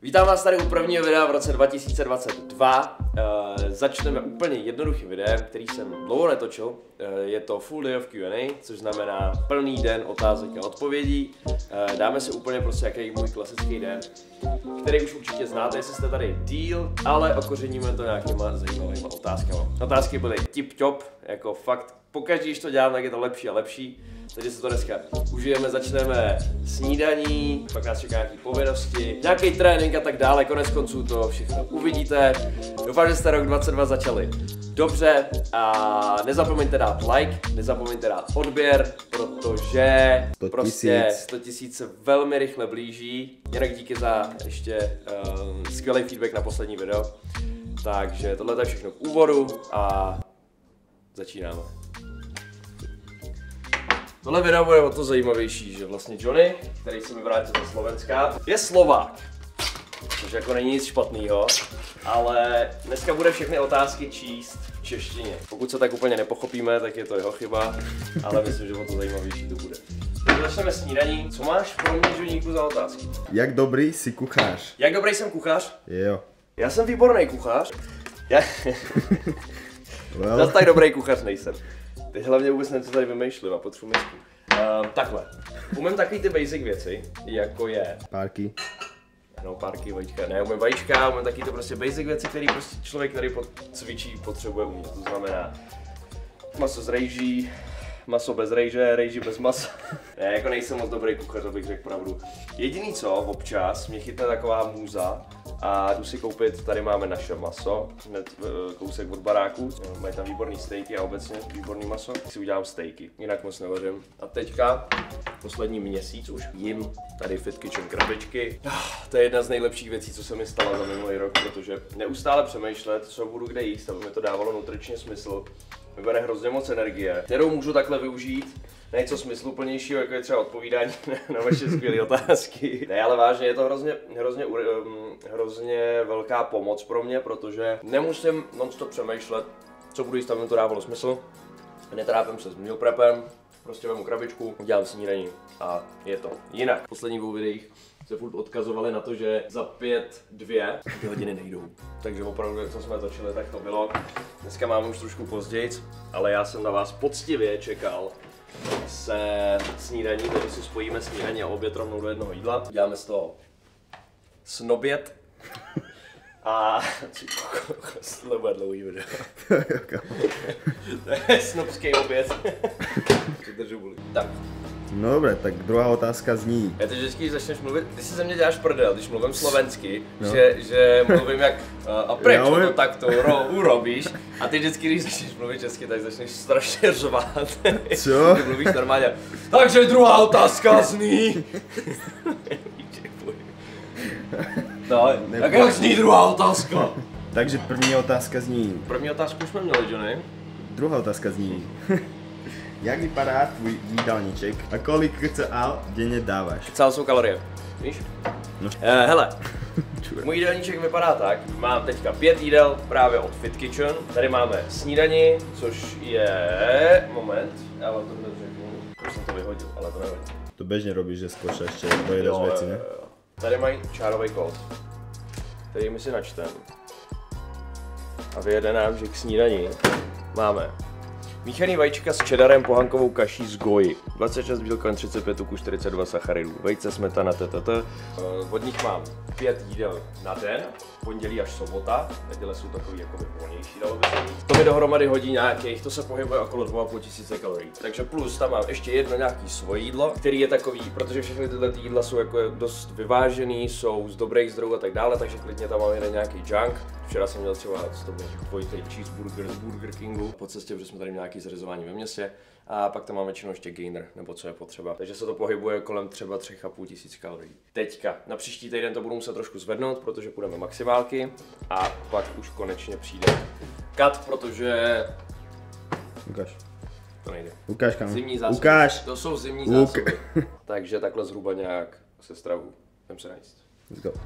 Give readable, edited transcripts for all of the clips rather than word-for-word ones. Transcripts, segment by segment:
Vítám vás tady u prvního videa v roce 2022. Začneme úplně jednoduchým videem, který jsem dlouho netočil. Je to full day of Q&A, což znamená plný den otázek a odpovědí. Dáme si úplně prostě jaký můj klasický den, který už určitě znáte, jestli jste tady díl, ale okořeníme to nějakýma zajímavými otázkami. Otázky byly tip-top, jako fakt pokaždé, když to dělám, tak je to lepší a lepší. Takže se to dneska užijeme, začneme snídaní, pak nás čeká nějaký povinnosti, nějaký trénink a tak dále, konec konců to všechno uvidíte. Doufám, že jste rok 2022 začali dobře a nezapomeňte dát like, nezapomeňte dát odběr, protože 100 000 se velmi rychle blíží. Jinak díky za ještě skvělý feedback na poslední video. Takže tohle je všechno k úvodu a začínáme. Tohle video bude o to zajímavější, že vlastně Johnny, který se mi vrátil ze Slovenska, je Slovák, což jako není nic špatného, ale dneska bude všechny otázky číst v češtině. Pokud se tak úplně nepochopíme, tak je to jeho chyba, ale myslím, že o to zajímavější to bude. Takže začneme snídaní. Co máš pro mě, Johnníku, za otázky? Jak dobrý jsi kuchař? Jak dobrý jsem kuchař? Jo. Já jsem výborný kuchař. Zase tak dobrý kuchař nejsem. Teď hlavně vůbec nevím, co tady vymýšlím a potřebuji misku. Takhle. Umím takový ty basic věci, jako je... Párky. No, párky, vajíčka. Ne, umím vajíčka, umím taky to prostě basic věci, který prostě člověk, který cvičí, potřebuje umět. To znamená maso z rejží, maso bez rejže, rejži bez masa. Ne, jako nejsem moc dobrý kuchař, abych řekl pravdu. Jediný co, občas mě chytne taková můza a jdu si koupit, tady máme naše maso, hned kousek od baráku. Mají tam výborný stejky a obecně výborný maso. Si udělám stejky, jinak moc nevařím. A teďka, poslední měsíc už jim tady Fit Kitchen krabičky. To je jedna z nejlepších věcí, co se mi stala za minulý rok, protože neustále přemýšlet, co budu kde jíst, aby mi to dávalo nutričně smysl. Vybere hrozně moc energie, kterou můžu takhle využít na něco smysluplnějšího, jako je třeba odpovídání na vaše skvělé otázky. Ne, ale vážně, je to hrozně velká pomoc pro mě, protože nemusím non-stop přemýšlet, co budu jíst, aby mi to dávalo smysl. Netrápím se s meal prepem, prostě vemu krabičku, udělám snídaní a je to. Jinak, v posledních dvou videích se furt odkazovali na to, že za 5-2 ty hodiny nejdou. Takže opravdu, jak jsme točili, tak to bylo. Dneska máme už trošku později, ale já jsem na vás poctivě čekal se snídaní, takže si spojíme snídaní a oběd rovnou do jednoho jídla. Děláme z toho snoběd a tohle bude dlouhý video. To je snobský oběd. Tak. No dobré, tak druhá otázka zní. Já teď vždycky, když začneš mluvit, ty si ze mě děláš prdel, když mluvím slovensky, no. že mluvím jak a proč to takto urobíš a ty vždycky, když začneš mluvit česky, tak začneš strašně řvát. Co? Ty mluvíš normálně. Takže druhá otázka zní. No, tak jak zní druhá otázka? Takže první otázka zní. První otázku už jsme měli, Johnny. Druhá otázka zní. Jak vypadá tvůj jídelníček a kolik kcal denně dáváš? Kcal jsou kalorie, víš? No. Hele, můj jídelníček vypadá tak, mám teďka 5 jídel právě od Fit Kitchen. Tady máme snídani, což je... Moment, já vám to hned řeknu. Už jsem to vyhodil, ale to nevadí. To běžně robíš, že zkoušíš ještě dojedeš věci, ne? Tady mají čárový kód, který my si načtem. A vyjede nám, že k snídani máme míchaný vajíčka s cheddarem, pohankovou kaší z goji, 26 bílkovin, 35 tuků, 42 sacharidů, vejce, smetana, Od nich mám 5 jídel na den, pondělí až sobota, neděle jsou takový jakoby volnější, dalo by se říct. To mi dohromady hodí nějakých, to se pohybuje okolo 2500 kalorií. Takže plus tam mám ještě jedno nějaký svoje jídlo, který je takový, protože všechny tyhle jídla jsou jako dost vyvážený, jsou z dobrých zdrojů a tak dále, takže klidně tam mám jeden nějaký junk. Včera jsem měl třeba dvojitý cheeseburger z Burger Kingu po cestě, protože jsme tady měli nějaký zařizování ve městě. A pak tam máme většinou ještě gainer, nebo co je potřeba. Takže se to pohybuje kolem třeba 3500 kalorií. Teďka, na příští týden to budu muset trošku zvednout, protože půjdeme maximálky. A pak už konečně přijde cut, protože... Ukáž. To nejde. Ukáž, kam. Zimní zásoby. Ukáž. To jsou zimní zásoby. Takže takhle zhruba nějak se stravu. Jdem se najíst. Let's go.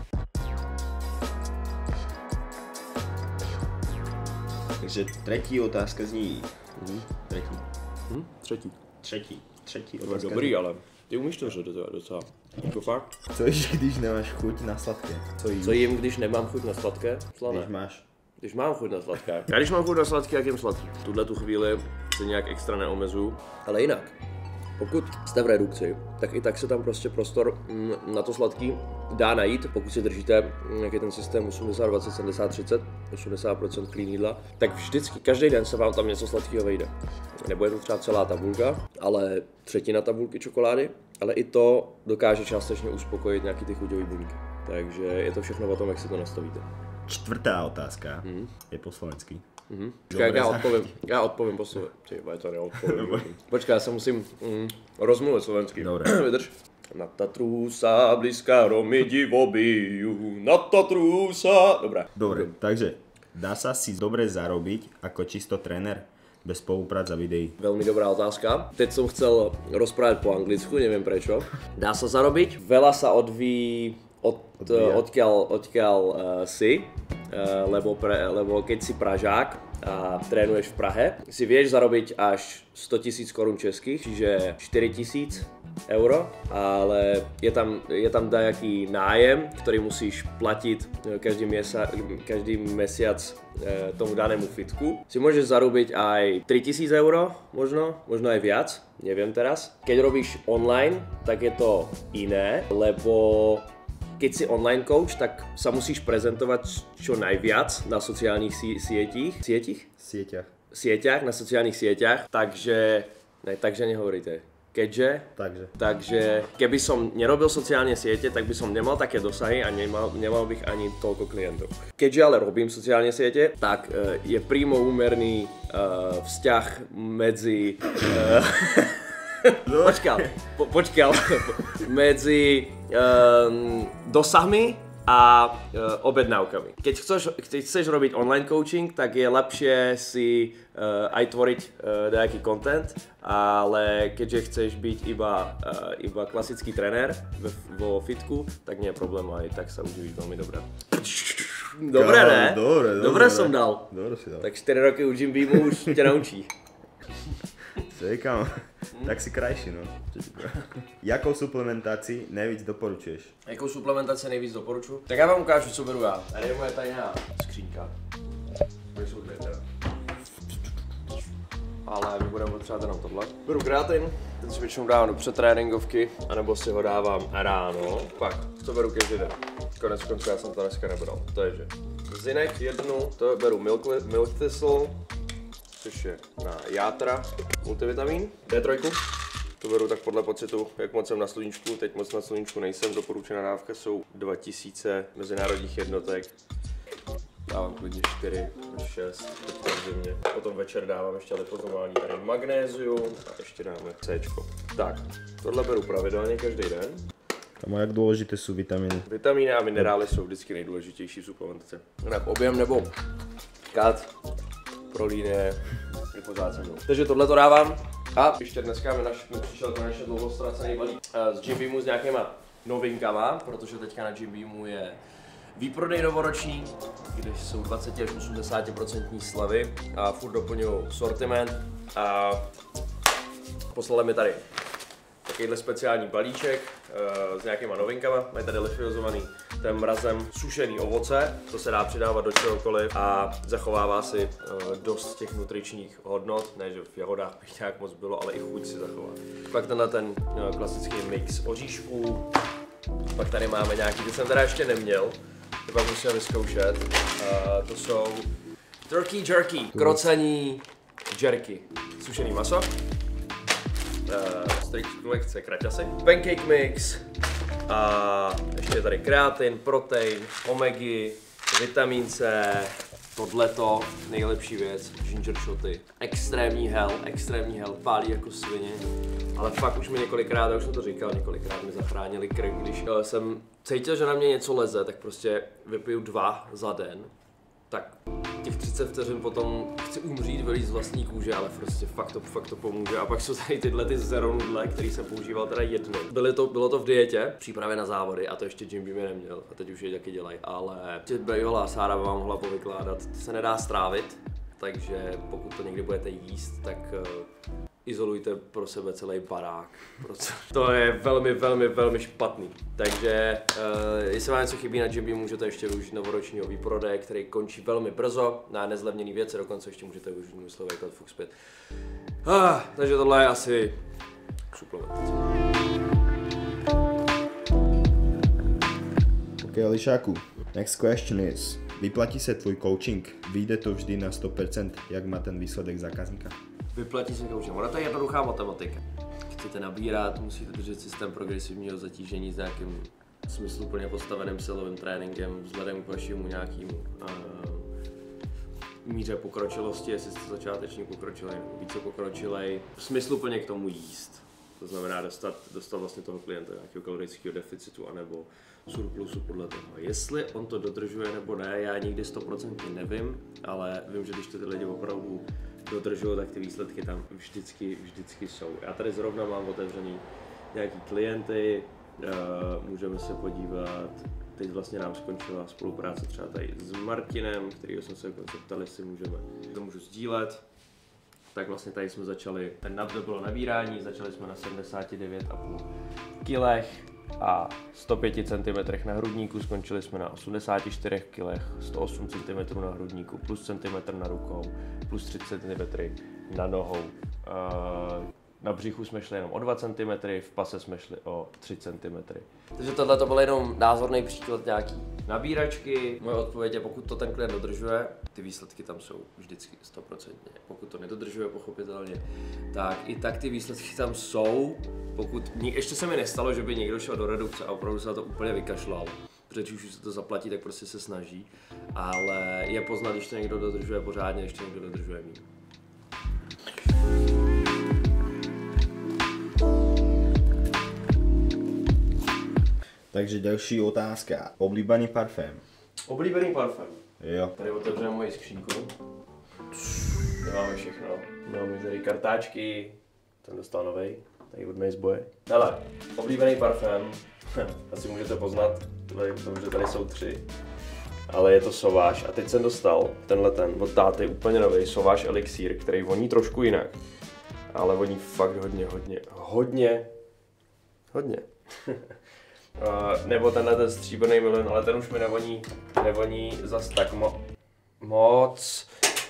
Takže třetí otázka zní. Třetí. Třetí. Třetí otázka. Dobrý, ale Ty umíš to říct docela. Jako fakt? Co jíš, když nemáš chuť na sladké? Co jím, když nemám chuť na sladké? Slané. Když mám chuť na sladké. Já když mám chuť na sladké, jak jim sladký. V tuhle tu chvíli se nějak extra neomezuju. Ale jinak, pokud jste v redukci, tak i tak se tam prostě prostor na to sladký dá najít, pokud si držíte, jak je ten systém 80, 20, 70, 30, 80% clean jídla, tak vždycky, každý den se vám tam něco sladkého vejde. Nebude to třeba celá tabulka, ale třetina tabulky čokolády, ale i to dokáže částečně uspokojit nějaký ty chuťový buňky. Takže je to všechno o tom, jak si to nastavíte. Čtvrtá otázka je po slovenský. Počkej, já odpovím po slovensky. To neodpovím. Počkej, já se musím rozmluvit slovensky. Dobre. Vydrž. Na Tatru sa blízka Romy divo bijú, na Tatru sa... Dobre, takže dá sa si dobre zarobiť ako čisto tréner bez spoluprác a videí? Veľmi dobrá otázka. Teď som chcel rozprávať po anglicku, neviem prečo. Dá sa zarobiť, veľa sa odvíjí odkiaľ si, lebo keď si Pražák a trénuješ v Prahe, si vieš zarobiť až 100 000 korun českých, čiže 4 000 euro, ale je tam dajaký nájem, ktorý musíš platiť každý mesiac tomu danému fitku. Si môžeš zarobiť aj 3000 euro, možno aj viac, neviem teraz. Keď robíš online, tak je to iné, lebo keď si online coach, tak sa musíš prezentovať čo najviac na sociálnych sieťach, na sociálnych sieťach, takže nehovoríte. Takže keby som nerobil sociálne siete, tak by som nemal také dosahy a nemal bych ani toľko klientov. Keďže ale robím sociálne siete, tak je prímo úmerný vzťah medzi počkal medzi dosahmi a objednávkami. Keď chceš robiť online coaching, tak je lepšie si aj tvoriť nejaký content, ale keďže chceš byť iba klasický trenér vo fitku, tak nie je problém, aj tak sa uživíš veľmi dobre. Dobre, ne? Dobre som dal. Tak 4 roky u Jim Beamu už ťa naučí. Čekám, tak si krajší, no. Jakou suplementaci nejvíc doporučuješ? Jakou suplementaci nejvíc doporučuji? Tak já vám ukážu, co beru já. Tady je moje tajná skřínka. Tady jsou dvě teda. Ale my budeme potřebovat jenom tohle. Beru kreatin, ten si většinou dávám do předtréninkovky, anebo si ho dávám ráno. Pak to beru každý den. Konec konců já jsem to dneska nebral. Takže zinek jednu, to beru milk thistle, což je na játra, multivitamin, D3, to beru tak podle pocitu, jak moc jsem na sluníčku, teď moc na sluníčku nejsem, doporučená dávka jsou 2000 mezinárodních jednotek, dávám klidně 4 až 6, teď v zimě, potom večer dávám ještě lipozomování tady magnézium a ještě dáme C. Tak, tohle beru pravidelně každý den. A jak důležité jsou vitamíny? Vitamíny a minerály jsou vždycky nejdůležitější v suplementaci. Jinak objem nebo kat pro línie je pořád se mnou. Takže tohle to dávám a ještě dneska mi přišel konečně dlouho ztracený balík z Jim Beamu s nějakýma novinkama, protože teďka na Jim Beamu je výprodej novoroční, kde jsou 20 až 80% slevy a furt doplňují sortiment a poslali mi tady takovýhle speciální balíček s nějakýma novinkama, mají tady lifiozovaný ten mrazem sušený ovoce, to se dá přidávat do čehokoliv a zachovává si dost těch nutričních hodnot, ne že v jahodách bych nějak moc bylo, ale i chuť si zachová. Pak tenhle ten klasický mix oříšků, pak tady máme nějaký, ty jsem teda ještě neměl, to pak musíme vyzkoušet, to jsou turkey jerky, krocaní jerky, sušený maso. Lekce kraťasy, pancake mix a ještě tady kreatin, protein, omegy, vitamin C, tohleto, nejlepší věc, ginger shoty, extrémní hell, pálí jako svině, ale fakt už mi několikrát, já už jsem to říkal, několikrát mi zachránili krk, když jsem cítil, že na mě něco leze, tak prostě vypiju 2 za den, tak těch 30 vteřin potom chci umřít, vylít z vlastní kůže, ale prostě fakt to pomůže. A pak jsou tady tyhle ty zero nudle, který jsem používal teda jednou. Bylo to v dietě, přípravě na závody a to ještě Jim Beam neměl a teď už je taky dělají. Ale bývalá Sára vám mohla povykládat, to se nedá strávit, takže pokud to někdy budete jíst, tak izolujte pro sebe celý barák. To je velmi špatný. Takže jestli vám něco chybí na Jimby, můžete ještě využít novoročního výprodej, který končí velmi brzo na nezlevněný věci, dokonce ještě můžete využít můj slovejklad Fuchs 5. Takže tohle je asi suplementace. Ok, Lišáku, next question is, vyplatí se tvůj coaching? Vyjde to vždy na 100%, jak má ten výsledek zákazníka? Vyplatí se coaching. Ona to je jednoduchá matematika. Chcete nabírat, musíte držet systém progresivního zatížení s nějakým smysluplně postaveným silovým tréninkem, vzhledem k vašemu nějakému míře pokročilosti, jestli jste začáteční pokročilej nebo více pokročilej. Smysluplně k tomu jíst. To znamená dostat vlastně toho klienta nějakého kalorického deficitu anebo surplusu podle toho. Jestli on to dodržuje nebo ne, já nikdy 100% nevím, ale vím, že když to ty lidi opravdu dodržují, tak ty výsledky tam vždycky jsou. Já tady zrovna mám otevřený nějaký klienty, můžeme se podívat, teď vlastně nám skončila spolupráce třeba tady s Martinem, kterýho jsme se dokonce ptali, jestli to můžu sdílet. Tak vlastně tady jsme začali, to bylo nabírání, začali jsme na 79,5 kg a 105 cm na hrudníku, skončili jsme na 84 kg, 108 cm na hrudníku, plus centimetr na rukou, plus 3 cm na nohou. Na břichu jsme šli jenom o 2 cm, v pase jsme šli o 3 cm. Takže tohle to byl jenom názorný příklad nějaký nabíračky. Moje odpověď je, pokud to ten klient dodržuje, ty výsledky tam jsou vždycky 100%. Pokud to nedodržuje, pochopitelně, tak i tak ty výsledky tam jsou. Ještě se mi nestalo, že by někdo šel do redukce a opravdu se na to úplně vykašlal. Protože když už se to zaplatí, tak prostě se snaží. Ale je poznat, když to někdo dodržuje pořádně, ještě někdo dodržuje míň. Takže další otázka. Oblíbený parfém. Oblíbený parfém. Jo. Tady otevřeme moji skřínku. Tady máme všechno. Máme tady kartáčky. Ten dostal novej. Tady od Maceboye. Hele, oblíbený parfém. Asi můžete poznat, že tady jsou 3. Ale je to Sauvage. A teď jsem dostal tenhle od táty úplně nový Sauvage Elixir, který voní trošku jinak. Ale voní fakt hodně. Nebo tenhle stříbrný milion, ale ten už mi nevoní zas tak moc.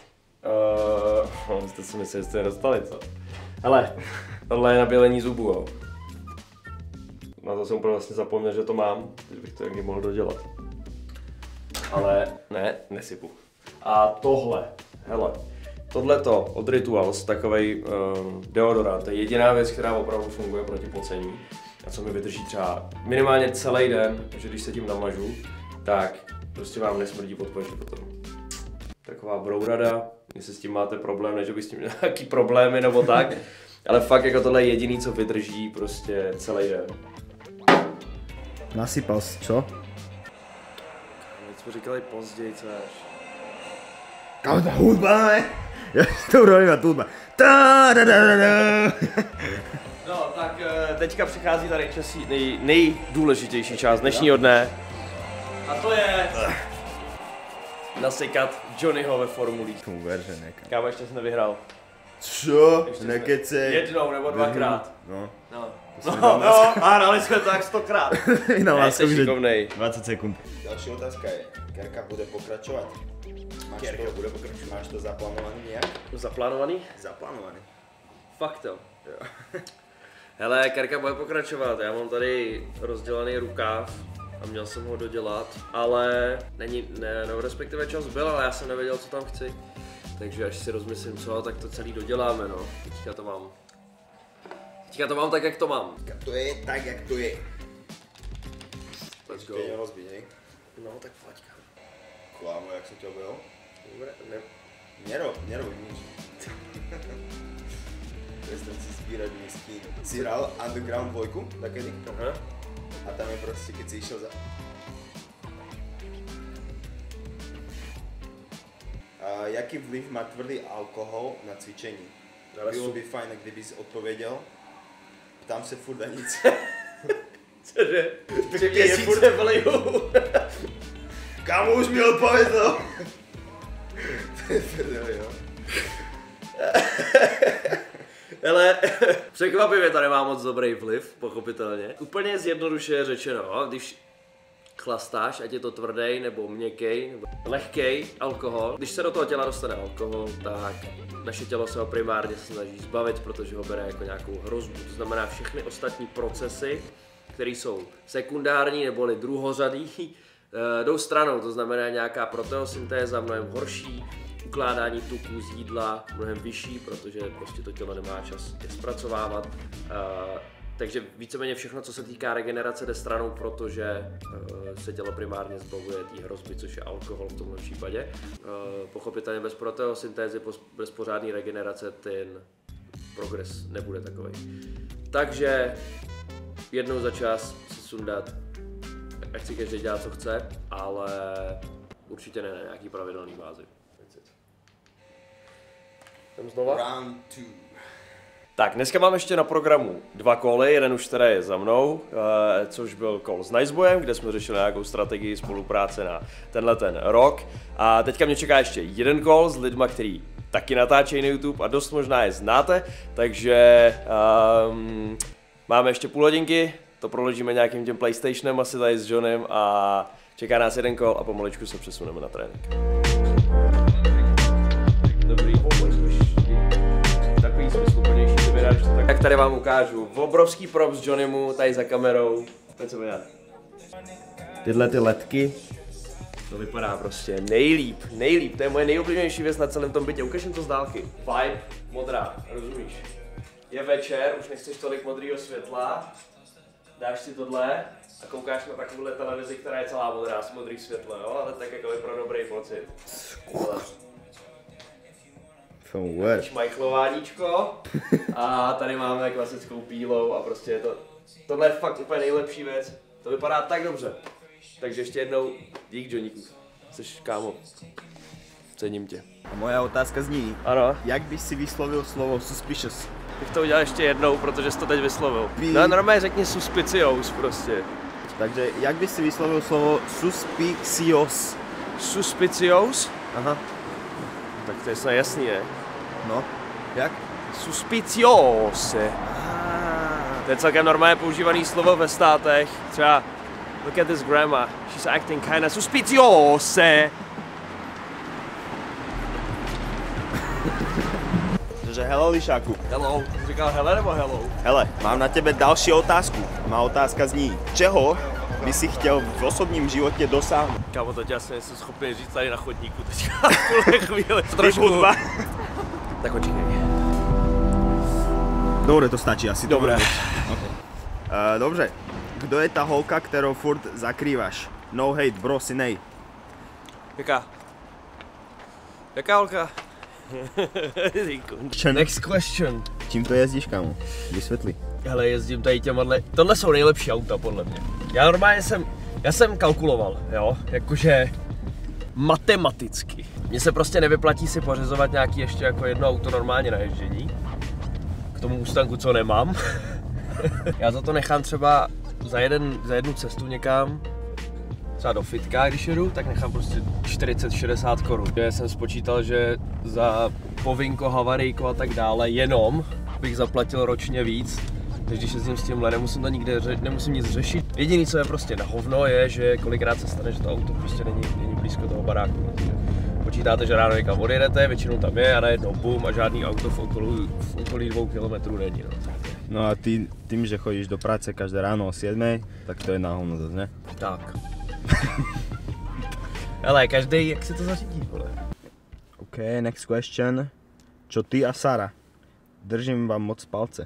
Jste si mysleli, že jste nedostali, co? Hele, tohle je nabělení zubů, jo. Na to jsem úplně vlastně zapomněl, že to mám, teď bych to někdy mohl dodělat. Ale ne, nesypu. A tohle, hele, tohleto od Rituals, takovej deodorant, to je jediná věc, která opravdu funguje proti pocení. A co mi vydrží třeba minimálně celý den, že když se tím namažu, tak prostě vám nesmrdí pod koží potom. Taková brourada, jestli s tím máte problém, ne že by s tím měl nějaký problémy nebo tak, ale fakt jako tohle je jediný, co vydrží prostě celý den. Nasypal jsi, co? Teď jsme říkali později, co až. Kámo, ta hudba, ne? Já si to urobím na hudba. No, tak teďka přichází tady nejdůležitější část dnešního dne. A to je nasekat Johnnyho ve formulích. Kámo, ještě jsi nevyhrál. Co? Nekecej. Jednou nebo 2krát. No. A hrali jsme to tak 100krát. No, ne, jsi šikovnej. 20 sekund. Další otázka je, Kerka bude pokračovat? Máš to zaplánovaný nějak? Zaplánovaný? Zaplánovaný. Fakt jo. Hele, Kerka bude pokračovat, já mám tady rozdělaný rukáv a měl jsem ho dodělat, ale respektive čas byl, ale já jsem nevěděl, co tam chci. Takže až si rozmyslím co, tak to celý doděláme, no. Teďka to mám tak, jak to mám. To je tak, jak to je. Let's go. No, tak pojď. Klámo, jak jsem tě objel? Dobre, ne. Nerob nič. Prestan si zbírať misky. Si hral Underground 2 takedy? Aha. A tam je proste, keď si išiel za... Jaký vliv má tvrdý alkohol na cvičení? Bylo by fajn, kdyby si odpověděl. Ptám se furt a nic. Cože? 3 měsíce vlivu. Kámo, už mi odpověděl. To je prdeli, jo. Hele, překvapivě to nemá moc dobrý vliv, pochopitelně. Úplně zjednoduše řečeno, když chlastáš, ať je to tvrdý nebo měkký, nebo lehký alkohol. Když se do toho těla dostane alkohol, tak naše tělo se ho primárně snaží zbavit, protože ho bere jako nějakou hrozbu. To znamená, všechny ostatní procesy, které jsou sekundární neboli druhořadý, jdou stranou. To znamená nějaká proteosyntéza mnohem horší, ukládání tuků z jídla mnohem vyšší, protože prostě to tělo nemá čas je zpracovávat. Takže víceméně všechno, co se týká regenerace, jde stranou, protože se tělo primárně zbavuje té hrozby, což je alkohol v tomhle případě. Pochopitelně bez proteosyntézy, bez pořádné regenerace ten progres nebude takový. Takže jednou za čas si sundat, ať si každý dělá, co chce, ale určitě ne na nějaký pravidelný bázi. Jdem znova? Round 2. Tak, dneska mám ještě na programu 2 koly, jeden už teda je za mnou, což byl kol s Niceboyem, kde jsme řešili nějakou strategii spolupráce na tenhle ten rok. A teďka mě čeká ještě jeden kol s lidma, který taky natáčejí na YouTube a dost možná je znáte, takže máme ještě půl hodinky, to proložíme nějakým tím PlayStationem asi tady s Johnem a čeká nás jeden kol a pomaličku se přesuneme na trénink. Dobrý, takový smysluplnější to vydá, že to tak tady vám ukážu. Obrovský props Johnnymu tady za kamerou. Pojď se podívat. Tyhle ty ledky. To vypadá prostě nejlíp. To je moje nejoblíbenější věc na celém tom bytě. Ukážem to z dálky. Vibe, modrá, rozumíš? Je večer, už nechceš tolik modrýho světla. Dáš si tohle a koukáš na takovouhle televizi, která je celá modrá s modrý světlo, jo? Ale tak jako je pro dobrý pocit. Šmajchlováníčko a tady máme klasickou pílou a prostě je to, tohle je fakt úplně nejlepší věc, to vypadá tak dobře, takže ještě jednou dík Johnníku, jsi kámo, cením tě. A moja otázka zní, ano, jak bys si vyslovil slovo suspicious? bych to udělal ještě jednou, protože jsi to teď vyslovil. No normálně řekni suspicious prostě. Takže jak bys si vyslovil slovo suspicious? Suspicious? Aha. Tak to je snad jasný, ne? No, jak? Suspiciose. To je celkem normálně používaný slovo ve státech. Třeba, look at this grandma, she's acting kinda suspiciose. Takže hello, Lišáku. Hello. Říkal hele nebo hello? Hele, mám na tebe další otázku. Má otázka zní, čeho by si chtěl v osobním životě dosáhnout? Kámo, to tě asi nejsem schopný říct tady na chodníku teďka v tuhle chvíli. Trošku. Tak počkej. Dobre, to stačí asi. Dobre. Okay. Dobře, kdo je ta holka, kterou furt zakrývaš? No hate, bro, si nej. Jaká? Jaká holka? Next question. Čím to jezdíš, kámo? Vysvětli. Hele, jezdím tady těmahle, tohle jsou nejlepší auta podle mě. Já normálně jsem kalkuloval, jo, jakože matematicky. Mně se prostě nevyplatí si pořizovat nějaký ještě jako jedno auto normálně na ježdění. K tomu Mustangu, co nemám. Já za to nechám třeba za jednu cestu někam, třeba do fitka, když jedu, tak nechám prostě 40-60 korun. Já jsem spočítal, že za povinko, havarijko a tak dále jenom bych zaplatil ročně víc. Takže když jezdím s tímhle, nemusím nic řešit. Jediný, co je prostě na hovno, je, že kolikrát se stane, že to auto prostě není blízko toho baráku. Protože počítáte, že ráno někam odjedete, většinou tam je a najednou bum a žádný auto v okolí 2 kilometrů není. No a ty tím, že chodíš do práce každé ráno o 7, tak to je na hovno zase, ne? Tak. Hele, každý, jak si to zařídí, vole. OK, next question. Čo ty a Sara? Držím vám moc palce.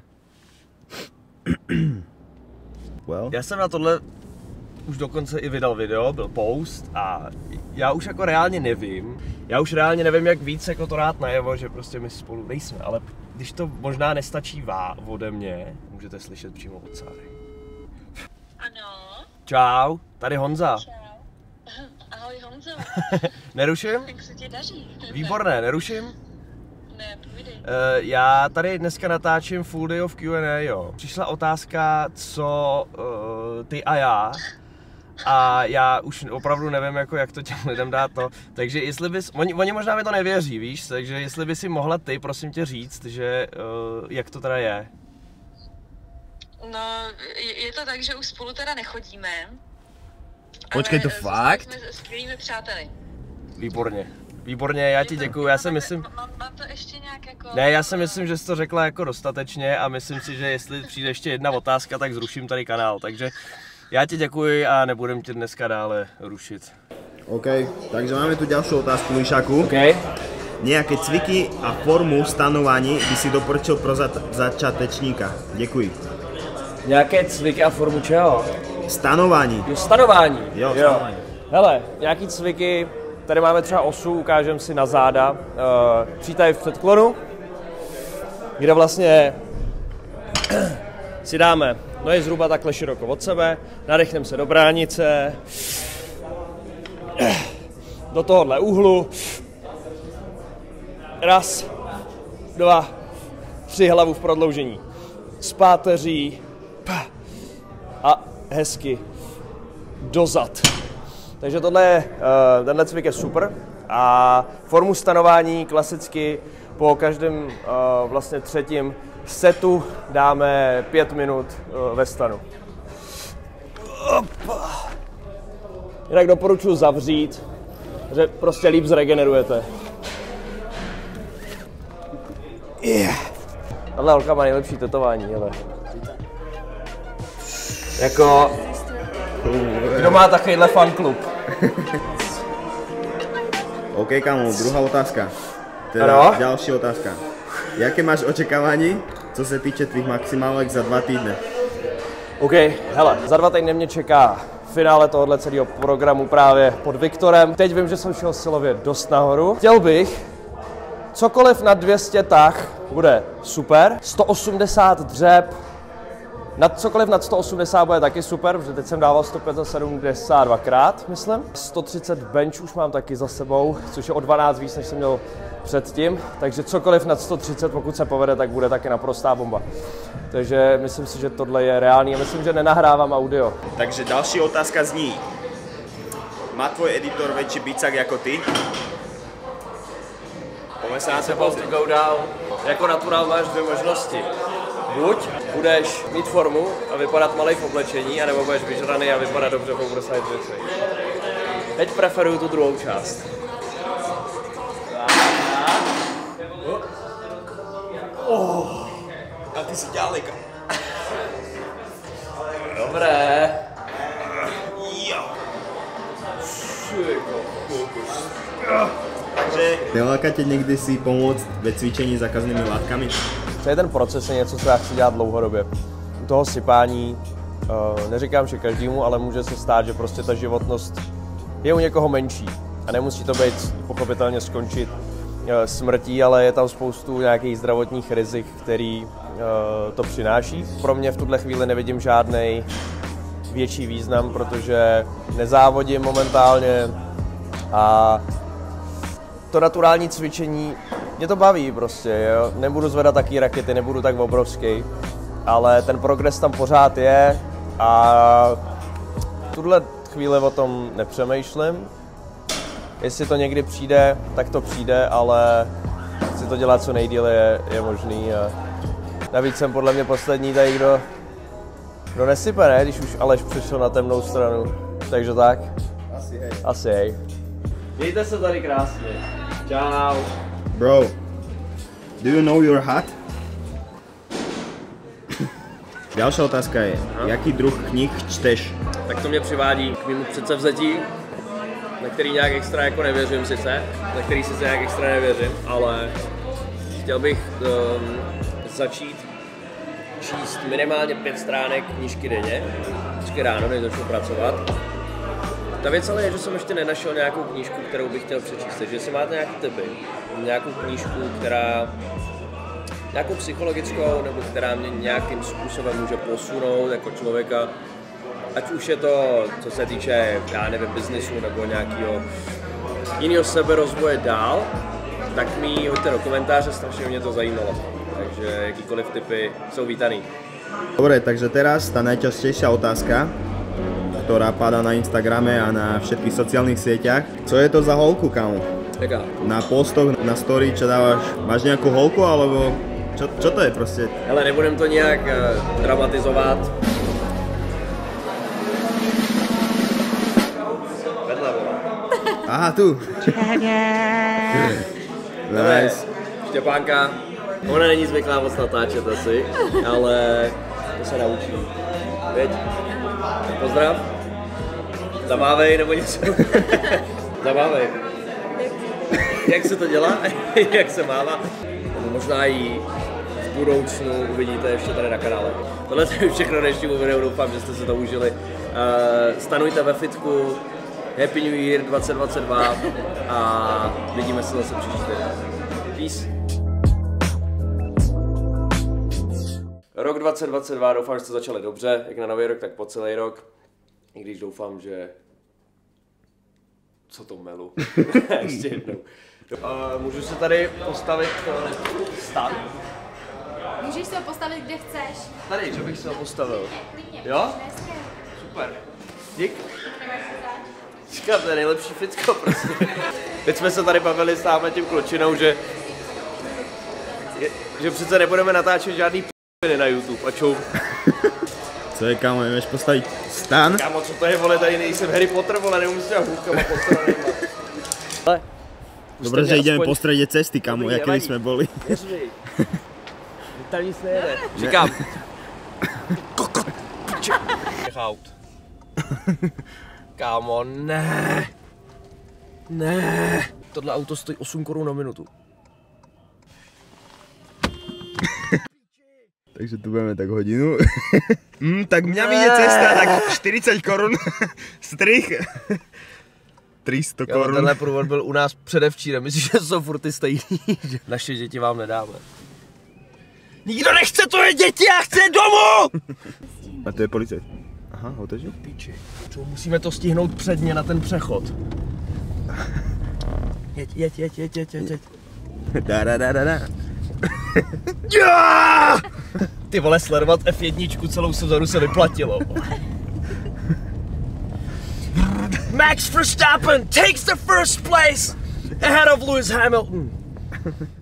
Well. Já jsem na tohle už dokonce i vydal video, byl post a já už jako reálně nevím. Já už reálně nevím, jak víc jako to dát najevo, že prostě my spolu nejsme, ale když to možná nestačí ode mě, můžete slyšet přímo od Sáry. Ano. Čau, tady Honza. Čau. Ahoj Honzo. Neruším? Jak se ti daří? Výborné, neruším? Ne, povídej. Já tady dneska natáčím full day of Q&A, jo. Přišla otázka, co ty a já. a já už opravdu nevím, jako, jak to těm lidem dát to. Takže jestli bys, oni možná mi to nevěří, víš, takže jestli by si mohla ty, prosím tě, říct, že jak to teda je. No, je to tak, že už spolu teda nechodíme. Počkej, to fakt? Jsme skvělými přáteli. Výborně. Výborně, já ti děkuju, já si myslím... Mám to ještě nějak jako... Ne, já si myslím, že jsi to řekla jako dostatečně a myslím si, že jestli přijde ještě jedna otázka, tak zruším tady kanál, takže já ti děkuji a nebudem tě dneska dále rušit. OK, takže máme tu ďalšiu otázku, Mišáku. OK. Nejaké cviky a formu stanovaní by si doporučil pro začátečníka? Děkuji. Nějaké cviky a formu čeho? Stanování. Jo, stanování. Jo, stanování. Hele, nějaký cviky, tady máme třeba osu, ukážem si na záda. Přítaj v předklonu, kde vlastně si dáme nohy zhruba takhle široko od sebe, nadechneme se do bránice, do tohohle úhlu, raz, dva, 3 hlavu v prodloužení, z páteří a hezky dozad. Takže tenhle cvik je super a formu stanování klasicky po každém vlastně třetím setu dáme 5 minut ve stanu. Jinak doporučuji zavřít, že prostě líp zregenerujete. Tahle holka má nejlepší tetování, hele. Jako... Kdo má takovýhle fanklub? OK, kámo, druhá otázka. Teda ďalší otázka. Jaké máš očekávání, co se týče tvých maximálek za 2 týdny? OK, hele, za 2 týdny mě čeká finále tohohle celého programu právě pod Viktorem. Teď vím, že jsem šel silově dost nahoru. Chtěl bych, cokoliv nad 200 tah bude super. 180 dřep, cokoliv nad 180 bude taky super, protože teď jsem dával 172krát, myslím. 130 bench už mám taky za sebou, což je o 12 víc, než jsem měl předtím. Takže cokoliv nad 130, pokud se povede, tak bude taky naprostá bomba. Takže myslím si, že tohle je reálný a myslím, že nenahrávám audio. Takže další otázka zní. Má tvoj editor větší bicák jako ty? Pojďme se na to později. Go down. Jako natural máš 2 možnosti. Buď budeš mít formu a vypadat malej v oblečení, anebo budeš vyžraný a vypadat dobře v oversize věci. Teď preferuju tu druhou část. A ty si ďaleko. Dobré. Takže neláká tě někdy si pomoct ve cvičení zákazními látkami? To je ten proces, je něco, co já chci dělat dlouhodobě. U toho sypání, neříkám, že každému, ale může se stát, že prostě ta životnost je u někoho menší. A nemusí to být pochopitelně skončit smrtí, ale je tam spoustu nějakých zdravotních rizik, který to přináší. Pro mě v tuhle chvíli nevidím žádnej větší význam, protože nezávodím momentálně a to naturální cvičení, mě to baví prostě, jo. Nebudu zvedat taky rakety, nebudu tak obrovský, ale ten progres tam pořád je a v tuhle chvíli o tom nepřemýšlím. Jestli to někdy přijde, tak to přijde, ale chci to dělat co nejdýle je možný a navíc jsem podle mě poslední tady, kdo nesype, ne? Když už Aleš přišel na temnou stranu, takže tak. Asi hej. Mějte se tady krásně. Čau. Bro, do you know your hat? Další otázka je, jaký druh knih čteš? Tak to mě přivádí k mému předsevzetí, na který nějak extra jako nevěřím sice, na který sice nějak extra nevěřím, ale chtěl bych začít číst minimálně 5 stránek knížky denně, vždycky ráno, než začnu pracovat. Ta věc ale je, že jsem ještě nenašel nějakou knížku, kterou bych chtěl přečíst, takže jestli máte nějaké tipy, nějakou knížku, nějakou psychologickou, nebo která mě nějakým způsobem může posunout jako člověka, ať už je to, co se týče, já nevím, biznesu nebo nějakého jiného seberozvoje dál, tak mi hoďte do komentáře, strašně mě to zajímalo. Takže jakýkoliv tipy jsou vítaný. Dobre, takže teraz tá najčastejšia otázka. ktorá padá na Instagrame a na všetkých sociálnych sieťach. Co je to za holku, kámo? Jaká? Na postoch, na story, čo dávaš, máš nejakú holku, alebo čo to je prostě? Hele, nebudem to nějak dramatizovat. Vedle, vole. Aha, tu. Nice. Štěpánka, ona není zvyklá moc natáčet asi, ale to se naučí. Veď? Pozdrav. Zamávej nebo něco. Zamávej. Jak se to dělá? Jak se mává? Nebo možná i v budoucnu uvidíte ještě tady na kanále. Tohle je všechno dnešnímu videu, doufám, že jste se to užili. Stanujte ve fitku, Happy New Year 2022 a vidíme se zase příští týden. Peace. Rok 2022, doufám, že jste začali dobře, jak na nový rok, tak po celý rok. I když doufám, že... Co to melu? Ještě jednou. Můžu se tady postavit stan? Můžeš se ho postavit, kde chceš. Tady, že bych se ho postavil. Jo? Super. Dík. Říkám, to je nejlepší fitko prostě. Teď jsme se tady bavili s námi tím klučinou, že přece nebudeme natáčet žádný p***ny na YouTube a čum. Co je, kámo, nemáš postavit stan? Kámo, co to je, vole, tady nejsem Harry Potter, vole, neumím s těma hůlkama potravnýma. Dobre, že ideme po strede cesty, kámo, jaký sme boli. Tam nic nejede. Říkám. Out. Kámo, ne. Ne. Tohle auto stojí 8 korun na minutu. Takže tu budeme tak hodinu. Tak mňa vyjde cesta, tak 40 korun. Strich. 300 korun. Tenhle průvod byl u nás předevčírem, myslím, že jsou furt ty stejný, že naše děti vám nedáme. Nikdo nechce tvoje děti, já chci domů! A to je policajt. Aha, otočil? Píči, musíme to stihnout předně na ten přechod. Jeď. Da. Ty vole, sledovat F1 celou sezonu se vyplatilo. Max Verstappen takes the first place ahead of Lewis Hamilton.